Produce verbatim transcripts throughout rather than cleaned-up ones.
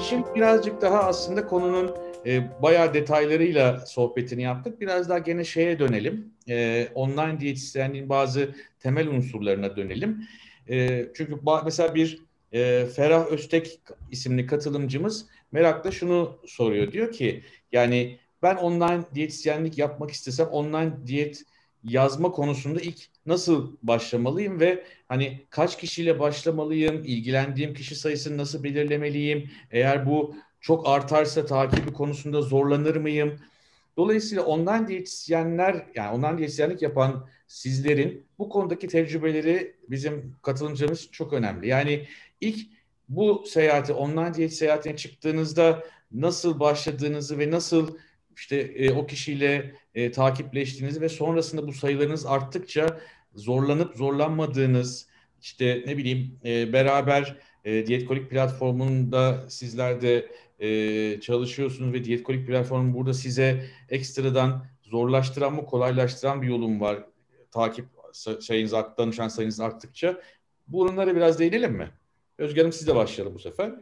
Şimdi birazcık daha aslında konunun e, bayağı detaylarıyla sohbetini yaptık. Biraz daha gene şeye dönelim. E, online diyetisyenliğin bazı temel unsurlarına dönelim. E, çünkü ba- mesela bir e, Ferah Öztek isimli katılımcımız merakla şunu soruyor. Diyor ki yani ben online diyetisyenlik yapmak istesem online diyet yazma konusunda ilk nasıl başlamalıyım ve hani kaç kişiyle başlamalıyım, ilgilendiğim kişi sayısını nasıl belirlemeliyim, eğer bu çok artarsa takibi konusunda zorlanır mıyım? Dolayısıyla online diyetisyenler, yani online diyetisyenlik yapan sizlerin bu konudaki tecrübeleri bizim katılımcılarımız çok önemli. Yani ilk bu seyahati, online diyet seyahatine çıktığınızda nasıl başladığınızı ve nasıl işte e, o kişiyle e, takipleştiğinizi ve sonrasında bu sayılarınız arttıkça zorlanıp zorlanmadığınız, işte ne bileyim e, beraber e, Diyetkolik platformunda sizler de e, çalışıyorsunuz ve Diyetkolik platformu burada size ekstradan zorlaştıran mı kolaylaştıran bir yolum var takip sayınız art, danışan sayınız arttıkça. Bunlara biraz değinelim mi? Özge Hanım sizle başlayalım bu sefer.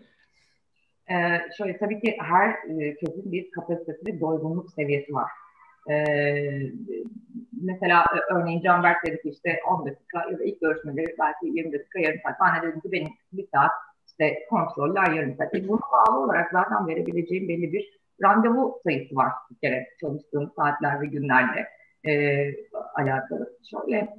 Ee, şöyle tabii ki her e, kesin bir kapasitesi, bir doygunluk seviyesi var. Ee, mesela e, örneğin Canberk dedi ki işte on dakika ya da ilk görüşmeleri belki yirmi dakika, yarım saat. Ben de dedim ki benim bir saat işte kontroller yarım saat. E, buna bağlı olarak zaten verebileceğim belli bir randevu sayısı var bir kere çalıştığım saatler ve günlerle e, alakalı. Şöyle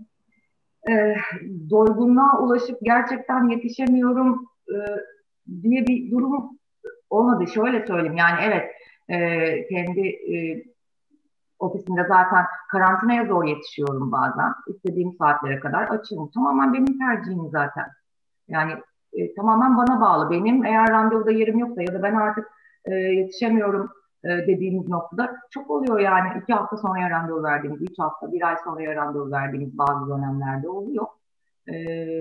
e, doygunluğa ulaşıp gerçekten yetişemiyorum e, diye bir durum olmadı. Şöyle söyleyeyim yani evet e, kendi e, ofisimde zaten karantinaya zor yetişiyorum bazen. İstediğim saatlere kadar açığım. Tamamen benim tercihim zaten. Yani e, tamamen bana bağlı. Benim eğer randevuda yerim yoksa ya da ben artık e, yetişemiyorum e, dediğimiz noktada çok oluyor yani. iki hafta sonra randevu verdiğimiz, üç hafta, bir ay sonra randevu verdiğimiz bazı dönemlerde oluyor. E,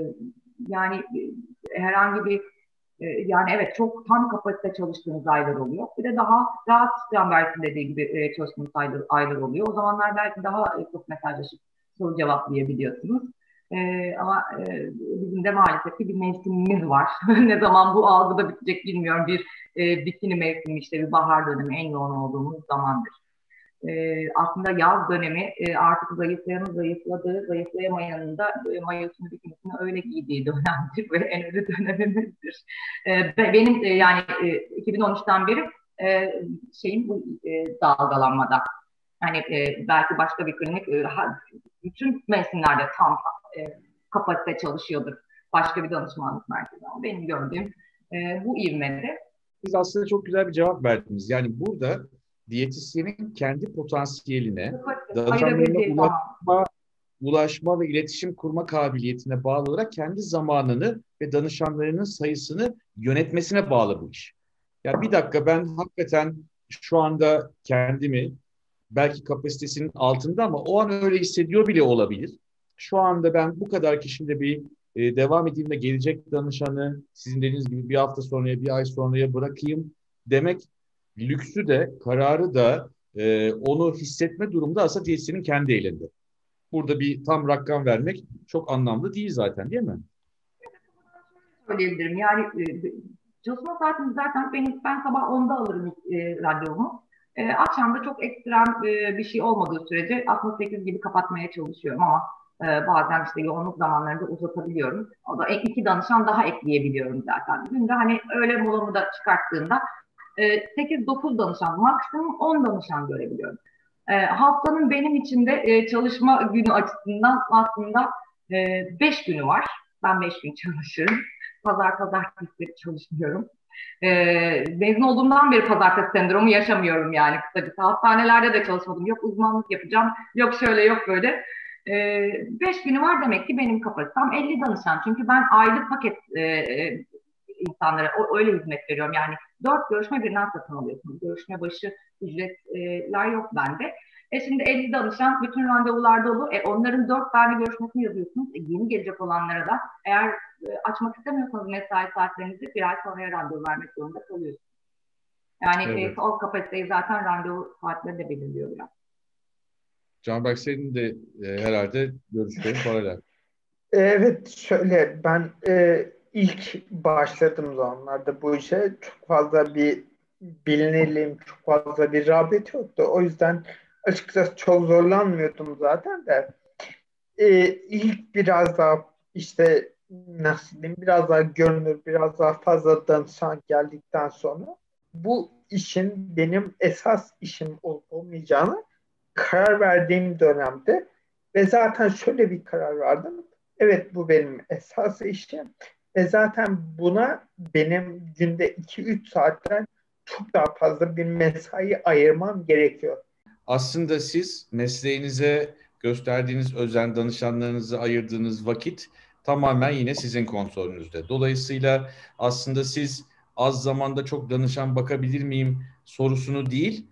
yani e, herhangi bir e, yani evet çok tam kapasite çalıştığınız aylar oluyor. Bir de daha rahat Canberk'in dediği gibi e, çalıştığınız aylar, aylar oluyor. O zamanlar belki daha e, çok mesajlaşıp soru cevaplayabiliyorsunuz. E, ama e, bizim de maalesef ki bir mevsimimiz var. Ne zaman bu algıda bitecek bilmiyorum. Bir e, bikini mevsimi işte bir bahar dönemi en yoğun olduğumuz zamandır. E, aslında yaz dönemi e, artık zayıflayanın zayıfladığı, zayıflayamayanın da e, mayosunu, bikinisini öyle giydiği dönemdir ve en ölü dönemimizdir. E, benim e, yani e, iki bin on üçten beri e, şeyim bu e, dalgalanmada. Hani e, belki başka bir klinik e, bütün mevsimlerde tam e, kapasite çalışıyordur. Başka bir danışmanlık merkezi. Benim gördüğüm e, bu ivmede. Siz aslında çok güzel bir cevap verdiniz. Yani burada diyetisyenin kendi potansiyeline, danışanlarına Ayırabildiği zaman. ulaşma, ulaşma ve iletişim kurma kabiliyetine bağlı olarak kendi zamanını ve danışanlarının sayısını yönetmesine bağlı bu iş. Ya bir dakika ben hakikaten şu anda kendimi belki kapasitesinin altında ama o an öyle hissediyor bile olabilir. Şu anda ben bu kadar kişiyle bir e, devam edeyim ve gelecek danışanı sizin dediğiniz gibi bir hafta sonraya, bir ay sonraya bırakayım demek lüksü de, kararı da e, onu hissetme durumda aslında diyetisyenin kendi elinde. Burada bir tam rakam vermek çok anlamlı değil zaten, değil mi? Söyleyebilirim. Yani e, çalışma saatim zaten benim ben sabah onda alırım e, radyomu. E, akşam da çok ekstrem e, bir şey olmadığı sürece aslında sekiz gibi kapatmaya çalışıyorum ama e, bazen işte yoğunluk zamanlarında uzatabiliyorum. O da iki danışan daha ekleyebiliyorum zaten. Günde hani öğle molamı da çıkarttığımda e, sekiz dokuz danışan maksimum on danışan görebiliyorum. E, haftanın benim için de e, çalışma günü açısından aslında e, beş günü var. Ben beş gün çalışırım. Pazar pazartesi çalışmıyorum. Ee, mezun olduğumdan beri pazartesi sendromu yaşamıyorum yani kısacası. Hastanelerde de çalışmadım. Yok uzmanlık yapacağım, yok şöyle yok böyle. Ee, beş günü var demek ki benim kapasitem elli danışan. Çünkü ben aylık paket e, e, insanlara o, öyle hizmet veriyorum. Yani dört görüşme birden satın alıyorsunuz. Görüşme başı ücretler yok bende. E şimdi elli danışan bütün randevular dolu. E onların dört tane görüşmesini yazıyorsunuz. E yeni gelecek olanlara da eğer e, açmak istemiyorsanız mesai saatlerinizi bir ay sonra randevu vermek zorunda kalıyorsunuz. Yani e, Evet. o kapasiteyi zaten randevu saatleri de belirliyor biraz. Canberk senin de e, herhalde görüşlerin paralel. Evet, şöyle ben e, ilk başladığım zamanlarda bu işe çok fazla bir bilinirliğim, çok fazla bir rağbet yoktu. O yüzden açıkçası çok zorlanmıyordum zaten de. Ee, ilk biraz daha işte nasıl diyeyim, biraz daha görünür, biraz daha fazla danışan geldikten sonra bu işin benim esas işim olup olmayacağını karar verdiğim dönemde ve zaten şöyle bir karar verdim. Evet, bu benim esas işim ve zaten buna benim günde iki üç saatten çok daha fazla bir mesai ayırmam gerekiyor. Aslında siz mesleğinize gösterdiğiniz özen, danışanlarınıza ayırdığınız vakit tamamen yine sizin kontrolünüzde. Dolayısıyla aslında siz az zamanda çok danışan bakabilir miyim sorusunu değil,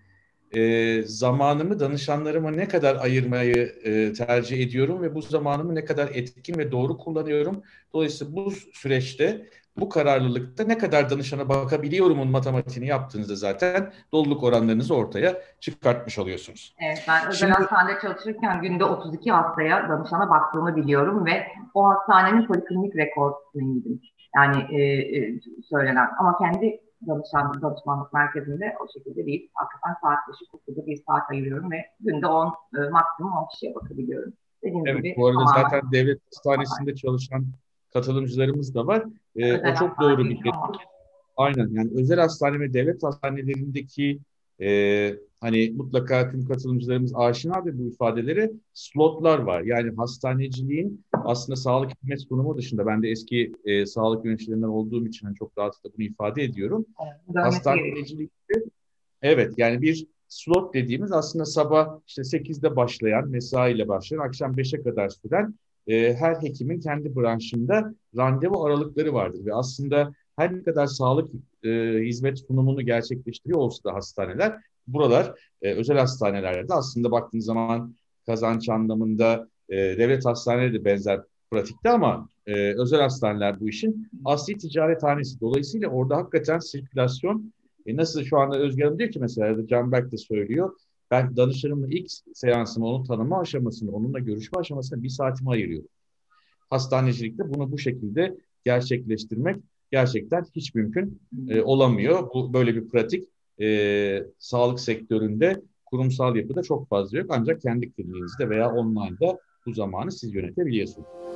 e, zamanımı danışanlarıma ne kadar ayırmayı e, tercih ediyorum ve bu zamanımı ne kadar etkin ve doğru kullanıyorum. Dolayısıyla bu süreçte, bu kararlılıkta ne kadar danışana bakabiliyorumun matematiğini yaptığınızda zaten doluluk oranlarınızı ortaya çıkartmış oluyorsunuz. Evet, ben özel Şimdi hastanede çalışırken günde otuz iki hastaya danışana baktığımı biliyorum ve o hastanenin poliklinik rekortmeniydim. Yani e, e, söylenen ama kendi danışan, danışmanlık merkezinde o şekilde değil. Hakikaten saat başı kutluda bir saat ayırıyorum ve günde on, e, maksimum on kişiye bakabiliyorum. Dediğim evet, gibi bu arada tamamen zaten devlet hastanesinde çalışan katılımcılarımız da var. Ee, o özel çok hastane doğru değil bir şey. ama Aynen, yani özel hastane ve devlet hastanelerindeki e, hani mutlaka tüm katılımcılarımız aşinadır bu ifadelere, slotlar var. Yani hastaneciliğin aslında sağlık hizmet sunumu dışında, ben de eski e, sağlık yöneticilerinden olduğum için hani çok rahatlıkla bunu ifade ediyorum. e, dönmesi gerekiyor. Hastanecilikte evet, yani bir slot dediğimiz aslında sabah işte sekizde başlayan, mesaiyle başlayan, akşam beşe kadar süren e, her hekimin kendi branşında randevu aralıkları vardır. Ve aslında her ne kadar sağlık e, hizmet sunumunu gerçekleştiriyor olsa da hastaneler, buralar e, özel hastanelerde aslında baktığınız zaman kazanç anlamında e, devlet hastaneleri de benzer pratikte, ama e, özel hastaneler bu işin asli ticarethanesi. Dolayısıyla orada hakikaten sirkülasyon, e nasıl şu anda Özge Hanım diyor ki mesela, ya da Canberk de söylüyor. Ben danışanımın ilk seansımı, onu tanıma aşamasını, onunla görüşme aşamasına bir saatimi ayırıyorum. Hastanecilikte bunu bu şekilde gerçekleştirmek gerçekten hiç mümkün e, olamıyor. Bu böyle bir pratik e, sağlık sektöründe, kurumsal yapıda çok fazla yok. Ancak kendi kliniğinizde veya online'da bu zamanı siz yönetebiliyorsunuz.